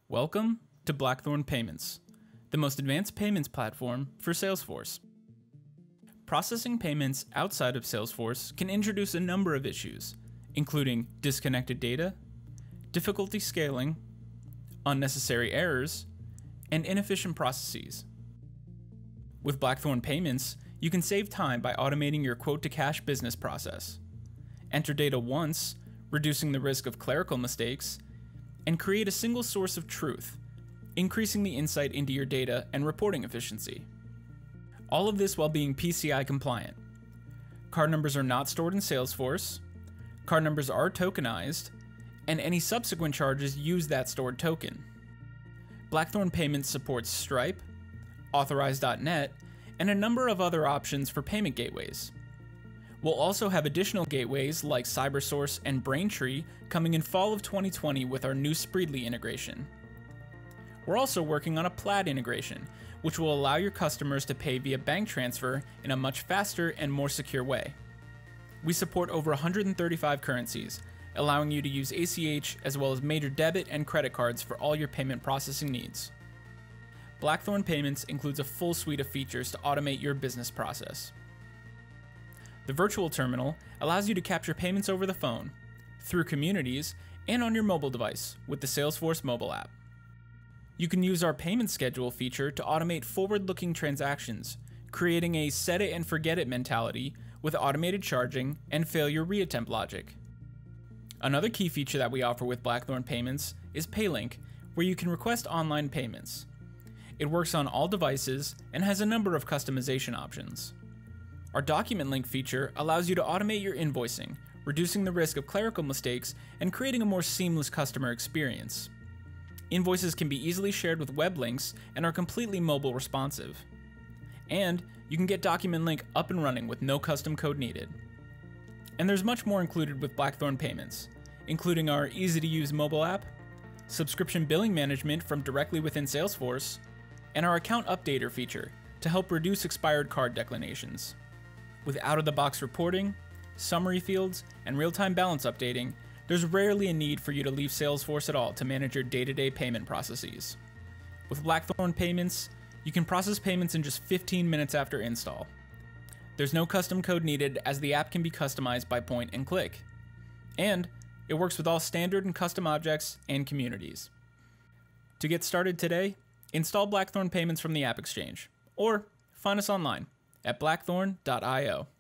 Welcome to Blackthorn Payments, the most advanced payments platform for Salesforce. Processing payments outside of Salesforce can introduce a number of issues, including disconnected data, difficulty scaling, unnecessary errors, and inefficient processes. With Blackthorn Payments, you can save time by automating your quote-to-cash business process, enter data once, reducing the risk of clerical mistakes, and create a single source of truth, increasing the insight into your data and reporting efficiency. All of this while being PCI compliant. Card numbers are not stored in Salesforce, card numbers are tokenized, and any subsequent charges use that stored token. Blackthorn Payments supports Stripe, Authorize.net, and a number of other options for payment gateways. We'll also have additional gateways like CyberSource and Braintree coming in fall of 2020 with our new Spreedly integration. We're also working on a Plaid integration, which will allow your customers to pay via bank transfer in a much faster and more secure way. We support over 135 currencies, allowing you to use ACH as well as major debit and credit cards for all your payment processing needs. Blackthorn Payments includes a full suite of features to automate your business process. The virtual terminal allows you to capture payments over the phone, through communities, and on your mobile device with the Salesforce mobile app. You can use our payment schedule feature to automate forward-looking transactions, creating a set it and forget it mentality with automated charging and failure reattempt logic. Another key feature that we offer with Blackthorn Payments is PayLink, where you can request online payments. It works on all devices and has a number of customization options. Our document link feature allows you to automate your invoicing, reducing the risk of clerical mistakes and creating a more seamless customer experience. Invoices can be easily shared with web links and are completely mobile responsive. And you can get document link up and running with no custom code needed. And there's much more included with Blackthorn Payments, including our easy-to-use mobile app, subscription billing management from directly within Salesforce, and our account updater feature to help reduce expired card declinations. With out-of-the-box reporting, summary fields, and real-time balance updating, there's rarely a need for you to leave Salesforce at all to manage your day-to-day payment processes. With Blackthorn Payments, you can process payments in just 15 minutes after install. There's no custom code needed as the app can be customized by point and click. And it works with all standard and custom objects and communities. To get started today, install Blackthorn Payments from the App Exchange, or find us online at blackthorn.io.